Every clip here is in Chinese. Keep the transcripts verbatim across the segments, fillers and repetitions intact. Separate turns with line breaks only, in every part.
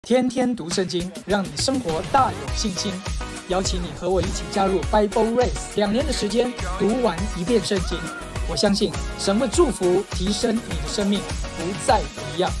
天天读圣经，让你生活大有信心。邀请你和我一起加入 Bible Race， 两年的时间读完一遍圣经。我相信神会祝福提升你的生命，不再一样。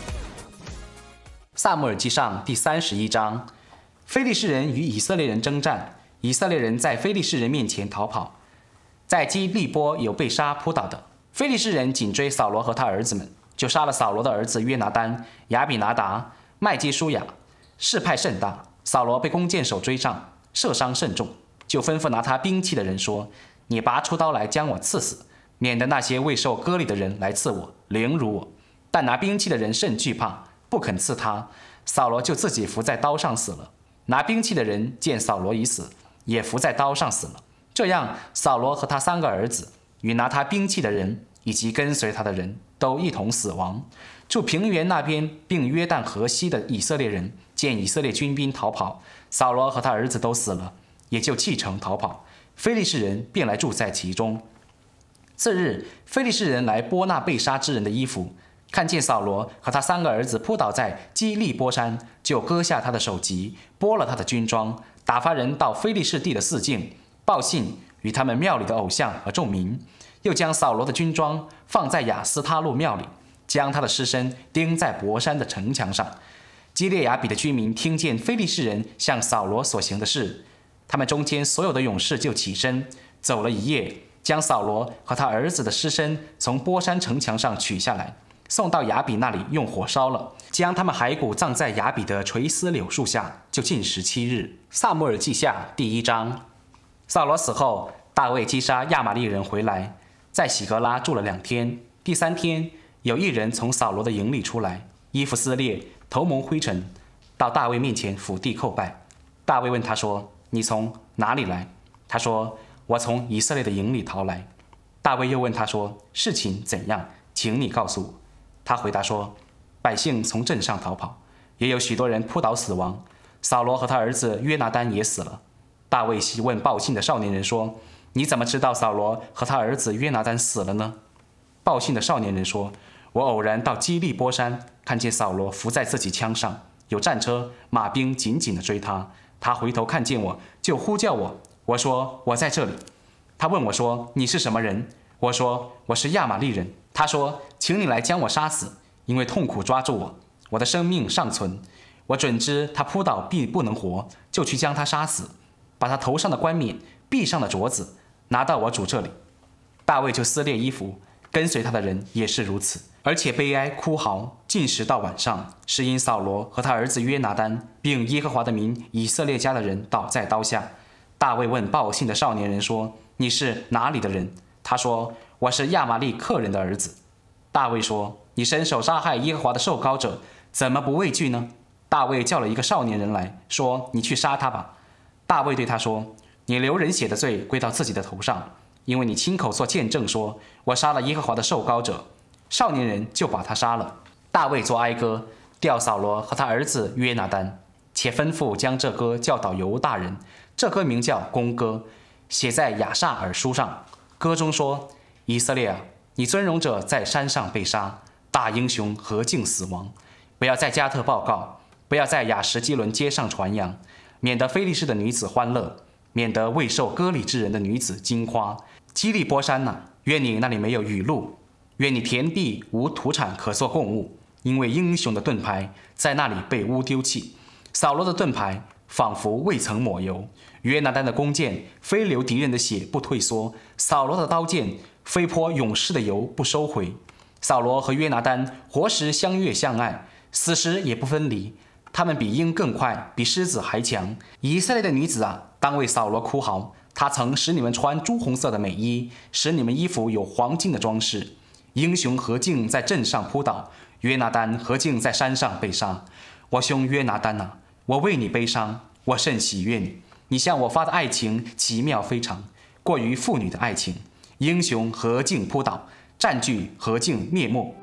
撒母耳记上第三十一章，非利士人与以色列人征战，以色列人在非利士人面前逃跑，在基利波有被杀扑倒的。非利士人紧追扫罗和他儿子们，就杀了扫罗的儿子约拿单、亚比拿达、麦基舒亚，势派甚大。扫罗被弓箭手追上，射伤甚重，就吩咐拿他兵器的人说：“你拔出刀来将我刺死，免得那些未受割礼的人来刺我，凌辱我。”但拿兵器的人甚惧怕，不肯刺他。扫罗就自己伏在刀上死了。拿兵器的人见扫罗已死，也伏在刀上死了。这样，扫罗和他三个儿子与拿他兵器的人以及跟随他的人都一同死亡。住平原那边并约旦河西的以色列人见以色列军兵逃跑，扫罗和他儿子都死了，也就弃城逃跑。非利士人便来住在其中。次日，非利士人来剥那被杀之人的衣服，看见扫罗和他三个儿子扑倒在基利波山，就割下他的首级，剥了他的军装，打发人到非利士地的四境报信与他们庙里的偶像和众民，又将扫罗的军装放在亚斯他路庙里，将他的尸身钉在伯山的城墙上。基列雅比的居民听见非利士人向扫罗所行的事，他们中间所有的勇士就起身，走了一夜，将扫罗和他儿子的尸身从伯山城墙上取下来，送到雅比那里，用火烧了，将他们骸骨葬在雅比的垂丝柳树下，就禁食七日。撒母耳记下第一章。扫罗死后，大卫击杀亚玛力人回来，在喜格拉住了两天。第三天，有一人从扫罗的营里出来，衣服撕裂，头蒙灰尘，到大卫面前俯地叩拜。大卫问他说：“你从哪里来？”他说：“我从以色列的营里逃来。”大卫又问他说：“事情怎样？请你告诉我。”他回答说：“百姓从镇上逃跑，也有许多人扑倒死亡，扫罗和他儿子约拿单也死了。”大卫细问报信的少年人说：“你怎么知道扫罗和他儿子约拿单死了呢？”报信的少年人说：“我偶然到基利波山，看见扫罗伏在自己枪上，有战车马兵紧紧地追他。他回头看见我，就呼叫我。我说：我在这里。他问我说：你是什么人？我说：我是亚玛力人。他说：请你来将我杀死，因为痛苦抓住我，我的生命尚存。我准知他扑倒必不能活，就去将他杀死，把他头上的冠冕、臂上的镯子拿到我主这里。大卫就撕裂衣服，跟随他的人也是如此，而且悲哀哭嚎，禁食到晚上，是因扫罗和他儿子约拿单，并耶和华的民以色列家的人倒在刀下。大卫问报信的少年人说：你是哪里的人？他说：我是亚玛力客人的儿子。大卫说：你伸手杀害耶和华的受膏者，怎么不畏惧呢？大卫叫了一个少年人来说：你去杀他吧。大卫对他说：你流人血的罪归到自己的头上，因为你亲口做见证说，我杀了耶和华的受膏者。少年人就把他杀了。大卫作哀歌，调扫罗和他儿子约拿单，且吩咐将这歌教导犹大人。这歌名叫弓歌，写在亚萨尔书上。歌中说：以色列啊，你尊荣者在山上被杀，大英雄何竟死亡？不要在加特报告，不要在亚什基伦街上传扬，免得非利士的女子欢乐，免得未受割礼之人的女子惊夸。基利波山哪，愿你那里没有雨露，愿你田地无土产可做供物，因为英雄的盾牌在那里被污丢弃。扫罗的盾牌仿佛未曾抹油，约拿单的弓箭飞流敌人的血不退缩，扫罗的刀剑飞泼勇士的油不收回。扫罗和约拿单活时相悦相爱，死时也不分离。他们比鹰更快，比狮子还强。以色列的女子啊，当为扫罗哭嚎。他曾使你们穿朱红色的美衣，使你们衣服有黄金的装饰。英雄何竟在阵上扑倒，约拿单何竟在山上被杀。我兄约拿单啊，我为你悲伤，我甚喜悦你。你向我发的爱情奇妙非常，过于妇女的爱情。英雄何竟扑倒，战具何竟灭没。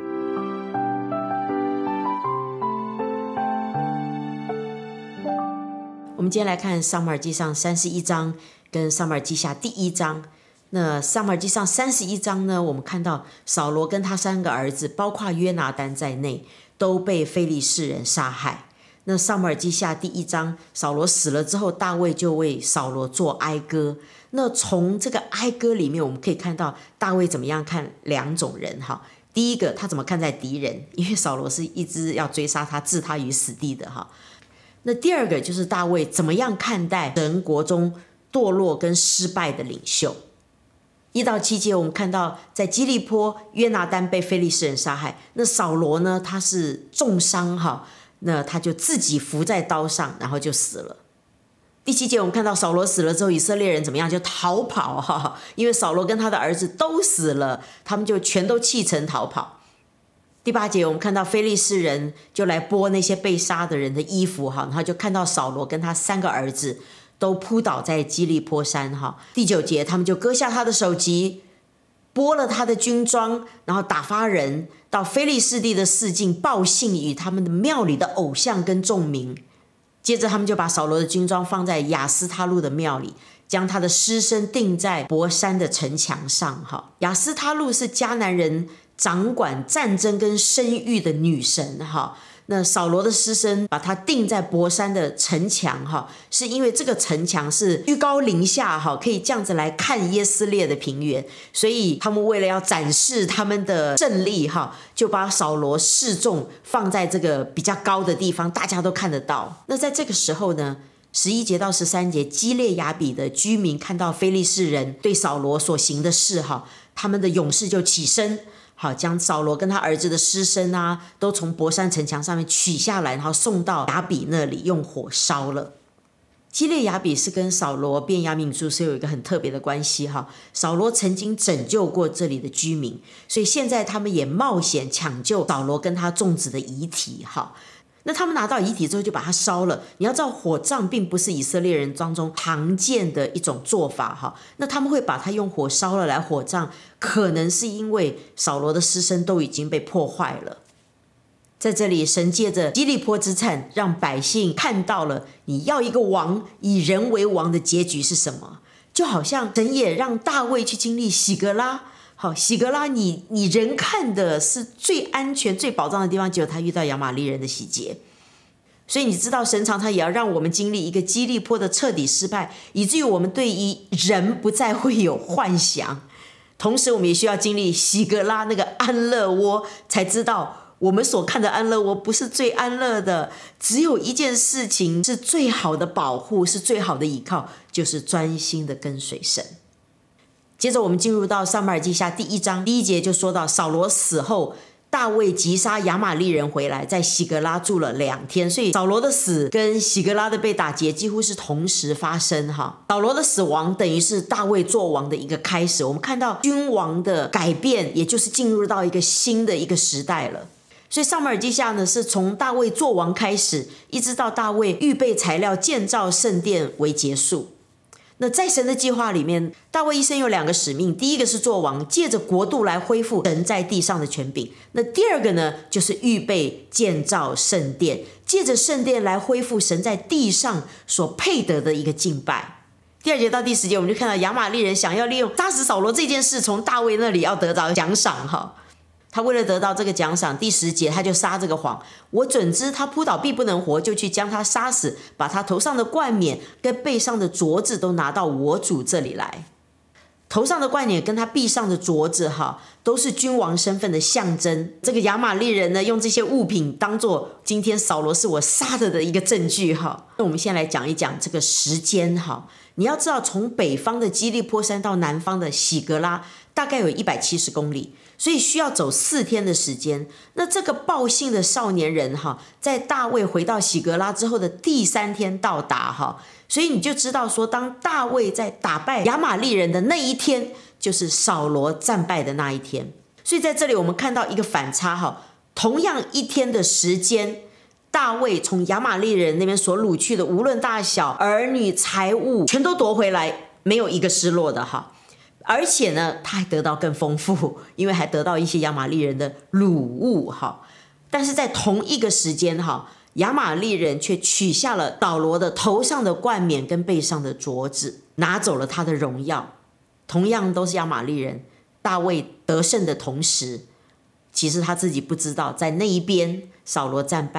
我们今天来看撒母耳记上三十一章跟撒母耳记下第一章。那撒母耳记上三十一章呢，我们看到扫罗跟他三个儿子，包括约拿单在内，都被非利士人杀害。 那撒母耳记下第一章，扫罗死了之后，大卫就为扫罗做哀歌。那从这个哀歌里面，我们可以看到大卫怎么样看两种人哈。第一个，他怎么看待敌人？因为扫罗是一直要追杀他、置他于死地的哈。那第二个就是大卫怎么样看待神国中堕落跟失败的领袖。一到七节，我们看到在基利波，约拿单被非利士人杀害，那扫罗呢，他是重伤哈，那他就自己伏在刀上，然后就死了。第七节我们看到扫罗死了之后，以色列人怎么样？就逃跑哈，因为扫罗跟他的儿子都死了，他们就全都弃城逃跑。第八节我们看到非利士人就来剥那些被杀的人的衣服哈，然后就看到扫罗跟他三个儿子都扑倒在基利波山哈。第九节他们就割下他的首级，剥了他的军装，然后打发人到非利士地的四境报信与他们的庙里的偶像跟众民。接着他们就把扫罗的军装放在亚斯他路的庙里，将他的尸身钉在伯山的城墙上哈。亚斯他路是迦南人掌管战争跟生育的女神哈。那扫罗的尸身把他钉在伯山的城墙哈，是因为这个城墙是居高临下哈，可以这样子来看耶斯列的平原，所以他们为了要展示他们的胜利哈，就把扫罗示众放在这个比较高的地方，大家都看得到。那在这个时候呢，十一节到十三节，基列雅比的居民看到非利士人对扫罗所行的事哈，他们的勇士就起身。好，将扫罗跟他儿子的尸身啊，都从伯山城墙上面取下来，然后送到雅比那里，用火烧了。基列雅比是跟扫罗便雅悯族是有一个很特别的关系哈。扫罗曾经拯救过这里的居民，所以现在他们也冒险抢救扫罗跟他众子的遗体哈。那他们拿到遗体之后就把它烧了。你要知道火葬并不是以色列人当中常见的一种做法哈。那他们会把它用火烧了来火葬，可能是因为扫罗的尸身都已经被破坏了。在这里，神借着基利波之战，让百姓看到了你要一个王，以人为王的结局是什么。就好像神也让大卫去经历喜格拉。好，喜格拉你你人看的是最安全最保障的地方，结果他遇到亚玛力人的洗劫。所以你知道神常常也要让我们经历一个基利波的彻底失败，以至于我们对于人不再会有幻想。同时我们也需要经历喜格拉那个安乐窝，才知道我们所看的安乐窝不是最安乐的，只有一件事情是最好的保护，是最好的依靠，就是专心的跟随神。接着我们进入到撒母耳记下第一章，第一节就说到扫罗死后，大卫击杀亚玛力人回来，在喜格拉住了两天，所以扫罗的死跟喜格拉的被打劫几乎是同时发生哈。扫罗的死亡等于是大卫做王的一个开始，我们看到君王的改变，也就是进入到一个新的一个时代了。所以撒母耳记下呢，是从大卫做王开始，一直到大卫预备材料建造圣殿为结束。那在神的计划里面，大卫一生有两个使命，第一个是做王，借着国度来恢复神在地上的权柄。那第二个呢，就是预备建造圣殿，借着圣殿来恢复神在地上所配得的一个敬拜。第二节到第十节，我们就看到亚玛力人想要利用杀死扫罗这件事，从大卫那里要得到奖赏哈。他为了得到这个奖赏，第十节他就撒这个谎，我准知他扑倒必不能活，就去将他杀死，把他头上的冠冕跟背上的镯子都拿到我主这里来。头上的冠冕跟他臂上的镯子哈，都是君王身份的象征。这个亚玛力人呢，用这些物品当做今天扫罗是我杀的的一个证据哈。那我们先来讲一讲这个时间哈。你要知道，从北方的基利波山到南方的喜格拉，大概有一百七十公里。所以需要走四天的时间。那这个报信的少年人哈，在大卫回到喜格拉之后的第三天到达哈，所以你就知道说，当大卫在打败亚玛力人的那一天，就是扫罗战败的那一天。所以在这里我们看到一个反差哈，同样一天的时间，大卫从亚玛力人那边所掳去的，无论大小、儿女、财物，全都夺回来，没有一个失落的哈。而且呢，他还得到更丰富，因为还得到一些亚玛力人的掳物哈。但是在同一个时间哈，亚玛力人却取下了扫罗的头上的冠冕跟背上的镯子，拿走了他的荣耀。同样都是亚玛力人，大卫得胜的同时，其实他自己不知道，在那一边扫罗战败，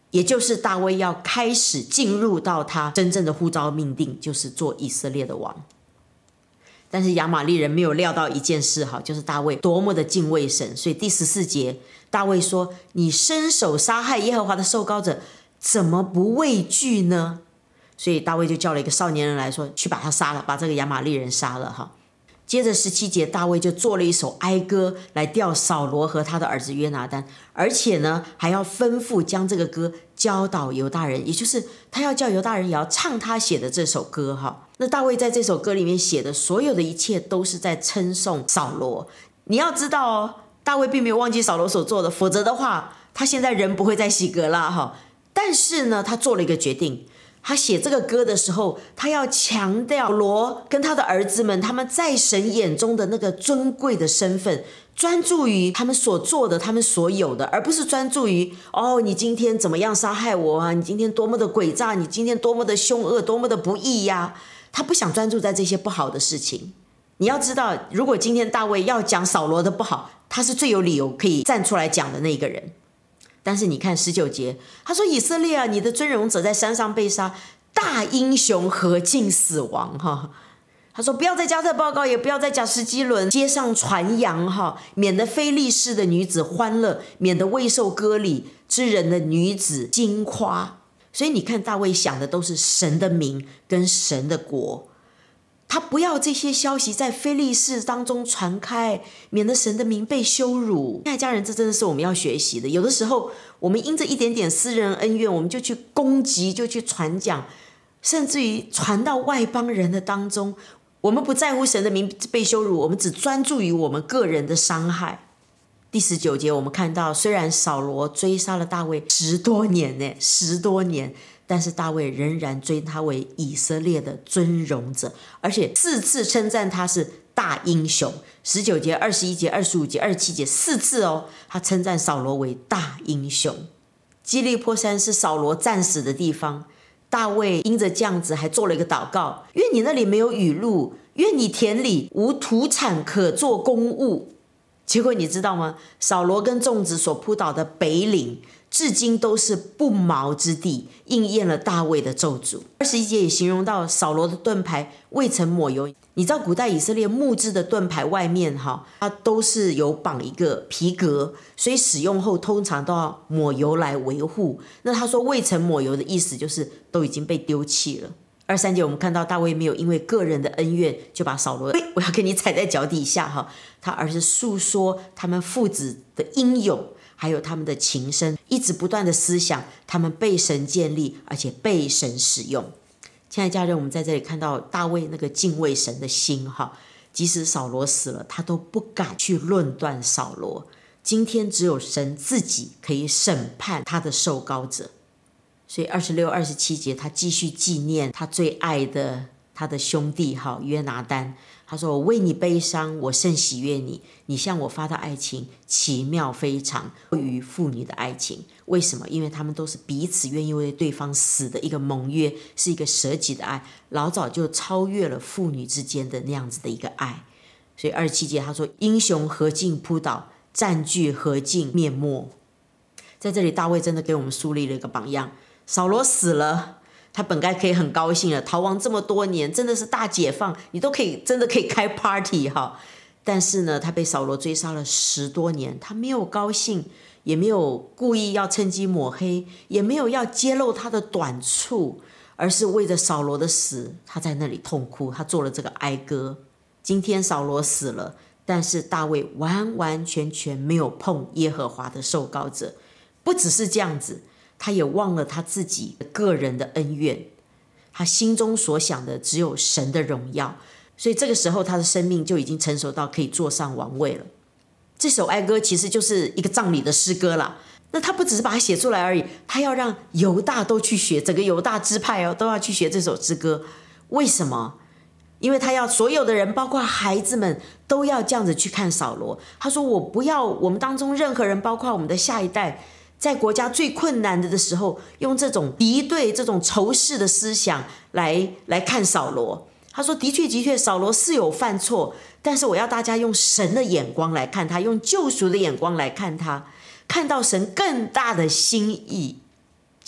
也就是大卫要开始进入到他真正的呼召命定，就是做以色列的王。但是亚玛力人没有料到一件事，就是大卫多么的敬畏神，所以第十四节大卫说，你伸手杀害耶和华的受膏者，怎么不畏惧呢？所以大卫就叫了一个少年人来说，去把他杀了，把这个亚玛力人杀了哈。接着十七节，大卫就做了一首哀歌来吊扫罗和他的儿子约拿单，而且呢还要吩咐将这个歌教导犹大人，也就是他要叫犹大人也要唱他写的这首歌哈。那大卫在这首歌里面写的所有的一切都是在称颂扫罗。你要知道哦，大卫并没有忘记扫罗所做的，否则的话他现在人不会在喜革拉哈。但是呢他做了一个决定，他写这个歌的时候，他要强调扫罗跟他的儿子们他们在神眼中的那个尊贵的身份，专注于他们所做的，他们所有的，而不是专注于哦，你今天怎么样杀害我啊？你今天多么的诡诈，你今天多么的凶恶，多么的不义呀！他不想专注在这些不好的事情。你要知道，如果今天大卫要讲扫罗的不好，他是最有理由可以站出来讲的那个人。但是你看十九节，他说以色列啊，你的尊荣者在山上被杀，大英雄何进死亡哈。他说不要在加特报告，也不要在甲士基伦街上传扬哈，免得非利士的女子欢乐，免得未受割礼之人的女子惊夸。所以你看大卫想的都是神的名跟神的国，他不要这些消息在非利士当中传开，免得神的名被羞辱。亲爱的家人，这真的是我们要学习的。有的时候我们因着一点点私人恩怨，我们就去攻击，就去传讲，甚至于传到外邦人的当中。我们不在乎神的名被羞辱，我们只专注于我们个人的伤害。第十九节我们看到，虽然扫罗追杀了大卫十多年呢，十多年，但是大卫仍然尊他为以色列的尊荣者，而且四次称赞他是大英雄。十九节、二十一节、二十五节、二十七节，四次哦，他称赞扫罗为大英雄。基利波山是扫罗战死的地方，大卫因着这样子还做了一个祷告，愿你那里没有雨露，愿你田里无土产可做公物。结果你知道吗？扫罗跟众子所扑倒的北岭，至今都是不毛之地，应验了大卫的咒诅。二十一节也形容到扫罗的盾牌未曾抹油。你知道古代以色列木质的盾牌外面哈，它都是有绑一个皮革，所以使用后通常都要抹油来维护。那他说未曾抹油的意思就是都已经被丢弃了。二三节我们看到大卫没有因为个人的恩怨就把扫罗，我要给你踩在脚底下哈，他而是诉说他们父子的英勇，还有他们的情深，一直不断的思想他们被神建立，而且被神使用。亲爱的家人，我们在这里看到大卫那个敬畏神的心哈，即使扫罗死了，他都不敢去论断扫罗。今天只有神自己可以审判他的受膏者。所以二十六、二十七节，他继续纪念他最爱的他的兄弟哈约拿单。他说：“我为你悲伤，我甚喜悦你。你向我发的爱情奇妙非常，于父女的爱情。为什么？因为他们都是彼此愿意为对方死的一个盟约，是一个舍己的爱，老早就超越了父女之间的那样子的一个爱。所以二十七节他说：英雄何进扑倒，占据何进灭没。在这里，大卫真的给我们树立了一个榜样。扫罗死了，他本该可以很高兴了，逃亡这么多年，真的是大解放，你都可以真的可以开 party 哈。但是呢，他被扫罗追杀了十多年，他没有高兴，也没有故意要趁机抹黑，也没有要揭露他的短处，而是为着扫罗的死，他在那里痛哭，他做了这个哀歌。今天扫罗死了，但是大卫完完全全没有碰耶和华的受膏者。不只是这样子，他也忘了他自己个人的恩怨，他心中所想的只有神的荣耀，所以这个时候他的生命就已经成熟到可以坐上王位了。这首哀歌其实就是一个葬礼的诗歌啦。那他不只是把它写出来而已，他要让犹大都去学，整个犹大支派哦都要去学这首诗歌。为什么？因为他要所有的人，包括孩子们，都要这样子去看扫罗。他说：我不要我们当中任何人，包括我们的下一代，在国家最困难的的时候，用这种敌对、这种仇视的思想来来看扫罗。他说：的确的确，扫罗是有犯错，但是我要大家用神的眼光来看他，用救赎的眼光来看他，看到神更大的心意。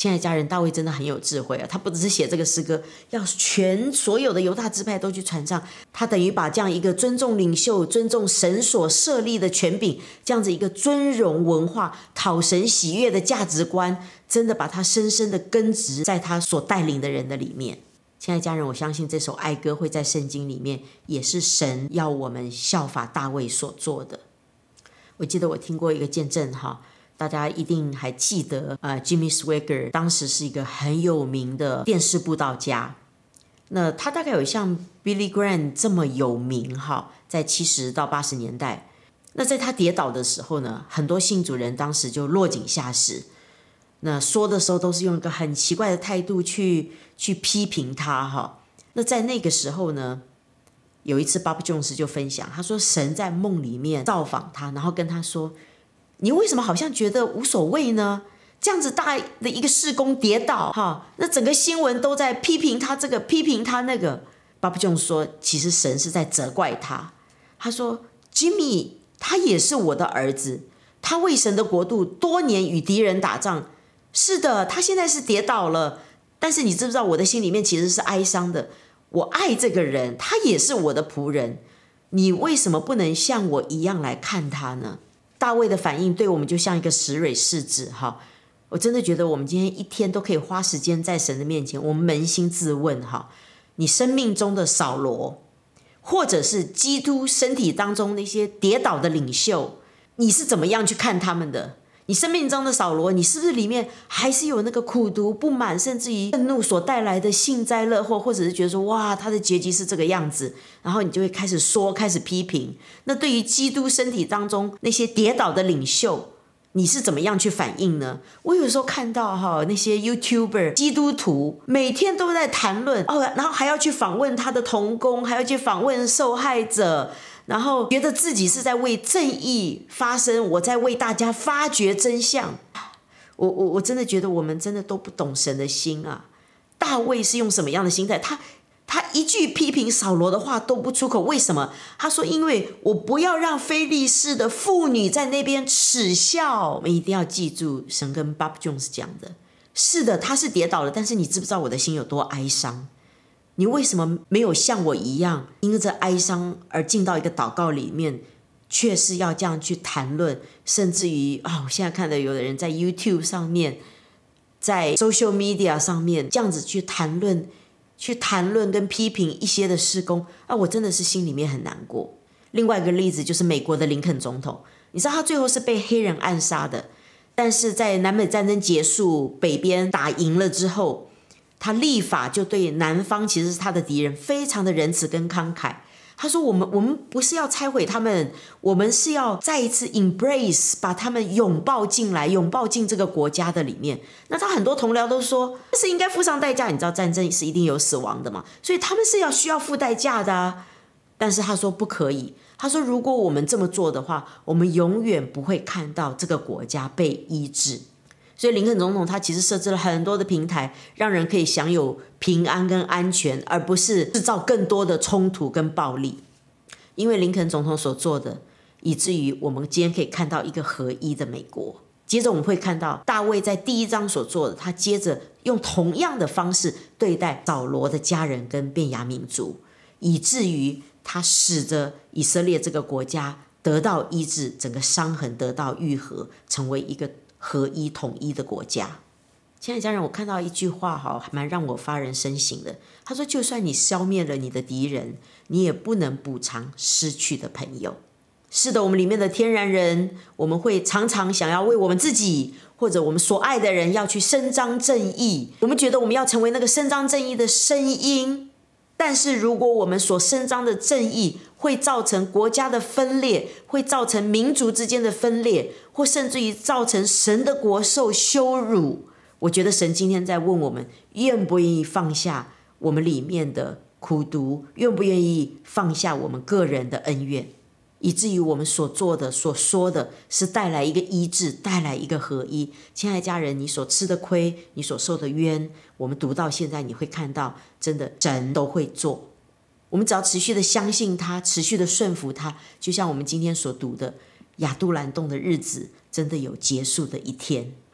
亲爱的家人，大卫真的很有智慧啊！他不只是写这个诗歌，要全所有的犹大支派都去传唱。他等于把这样一个尊重领袖、尊重神所设立的权柄，这样子一个尊荣文化、讨神喜悦的价值观，真的把它深深的根植在他所带领的人的里面。亲爱的家人，我相信这首哀歌会在圣经里面，也是神要我们效法大卫所做的。我记得我听过一个见证哈。大家一定还记得，呃 ，Jimmy Swaggart 当时是一个很有名的电视布道家。那他大概有像 Billy Graham 这么有名哈，在七十到八十年代。那在他跌倒的时候呢，很多信主人当时就落井下石。那说的时候都是用一个很奇怪的态度去去批评他哈。那在那个时候呢，有一次 Bob Jones 就分享，他说神在梦里面造访他，然后跟他说。你为什么好像觉得无所谓呢？这样子大的一个事工跌倒，哈，那整个新闻都在批评他这个，批评他那个。Bob Jones 说，其实神是在责怪他。他说 ，Jimmy 他也是我的儿子，他为神的国度多年与敌人打仗。是的，他现在是跌倒了，但是你知不知道我的心里面其实是哀伤的。我爱这个人，他也是我的仆人，你为什么不能像我一样来看他呢？大卫的反应对我们就像一个石蕊试纸哈，我真的觉得我们今天一天都可以花时间在神的面前，我们扪心自问哈，你生命中的扫罗，或者是基督身体当中那些跌倒的领袖，你是怎么样去看他们的？你生命中的扫罗，你是不是里面还是有那个苦毒、不满，甚至于愤怒所带来的幸灾乐祸，或者是觉得说哇，他的结局是这个样子，然后你就会开始说，开始批评。那对于基督身体当中那些跌倒的领袖，你是怎么样去反应呢？我有时候看到哈那些 YouTuber 基督徒每天都在谈论哦，然后还要去访问他的同工，还要去访问受害者。然后觉得自己是在为正义发声，我在为大家发掘真相。我我我真的觉得我们真的都不懂神的心啊！大卫是用什么样的心态？他他一句批评扫罗的话都不出口，为什么？他说：“因为我不要让非利士的妇女在那边耻笑。”我们一定要记住，神跟 Bob Jones 讲的。是的，他是跌倒了，但是你知不知道我的心有多哀伤？你为什么没有像我一样，因着哀伤而进到一个祷告里面，却是要这样去谈论，甚至于啊、哦，我现在看到有的人在 YouTube 上面，在 social media 上面这样子去谈论，去谈论跟批评一些的事工啊，我真的是心里面很难过。另外一个例子就是美国的林肯总统，你知道他最后是被黑人暗杀的，但是在南北战争结束，北边打赢了之后。他立法就对南方其实是他的敌人非常的仁慈跟慷慨。他说我们我们不是要拆毁他们，我们是要再一次 embrace 把他们拥抱进来，拥抱进这个国家的里面。那他很多同僚都说这是应该付上代价，你知道战争是一定有死亡的嘛，所以他们是要需要付代价的啊。但是他说不可以，他说如果我们这么做的话，我们永远不会看到这个国家被医治。所以林肯总统他其实设置了很多的平台，让人可以享有平安跟安全，而不是制造更多的冲突跟暴力。因为林肯总统所做的，以至于我们今天可以看到一个合一的美国。接着我们会看到大卫在第一章所做的，他接着用同样的方式对待扫罗的家人跟便雅悯族，以至于他使得以色列这个国家得到医治，整个伤痕得到愈合，成为一个合一统一的国家。亲爱的家人，我看到一句话哈，还蛮让我发人深省的。他说就算你消灭了你的敌人，你也不能补偿失去的朋友。是的，我们里面的天然人，我们会常常想要为我们自己或者我们所爱的人要去伸张正义，我们觉得我们要成为那个伸张正义的声音。但是如果我们所伸张的正义会造成国家的分裂，会造成民族之间的分裂，或甚至于造成神的国受羞辱，我觉得神今天在问我们，愿不愿意放下我们里面的苦毒，愿不愿意放下我们个人的恩怨，以至于我们所做的所说的是带来一个医治，带来一个合一。亲爱的家人，你所吃的亏，你所受的冤，我们读到现在你会看到真的神都会做，我们只要持续的相信他，持续的顺服他，就像我们今天所读的亚杜兰洞的日子真的有结束的一天。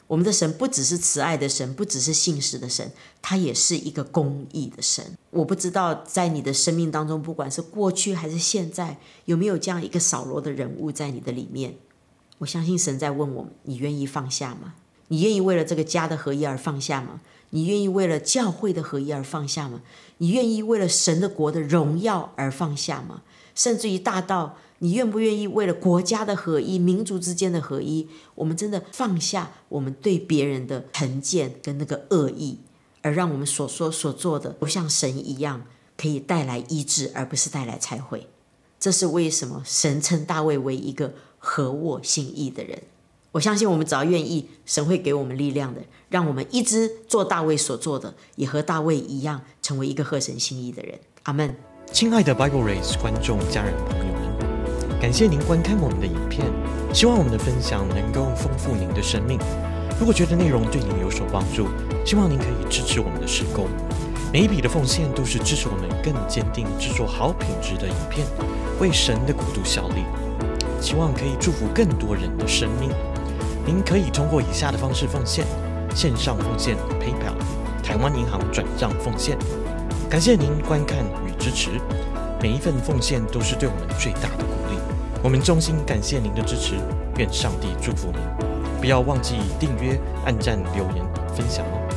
我们的神不只是慈爱的神，不只是信实的神，他也是一个公义的神。我不知道在你的生命当中，不管是过去还是现在，有没有这样一个扫罗的人物在你的里面。我相信神在问我们，你愿意放下吗？你愿意为了这个家的合一而放下吗？你愿意为了教会的合一而放下吗？你愿意为了神的国的荣耀而放下吗？甚至于大到你愿不愿意为了国家的合一、民族之间的合一，我们真的放下我们对别人的成见跟那个恶意，而让我们所说所做的都像神一样，可以带来医治，而不是带来拆毁。这是为什么神称大卫为一个合我心意的人。我相信我们只要愿意，神会给我们力量的，让我们一直做大卫所做的，也和大卫一样，成为一个合神心意的人。阿们。
亲爱的 Bible Race 观众、家人、朋友们，感谢您观看我们的影片，希望我们的分享能够丰富您的生命。如果觉得内容对您有所帮助，希望您可以支持我们的事工。每一笔的奉献都是支持我们更坚定制作好品质的影片，为神的国度效力。希望可以祝福更多人的生命。您可以通过以下的方式奉献：线上奉献 PayPal、台湾银行转账奉献。感谢您观看与支持，每一份奉献都是对我们最大的鼓励。我们衷心感谢您的支持，愿上帝祝福您。不要忘记订阅、按赞、留言、分享哦。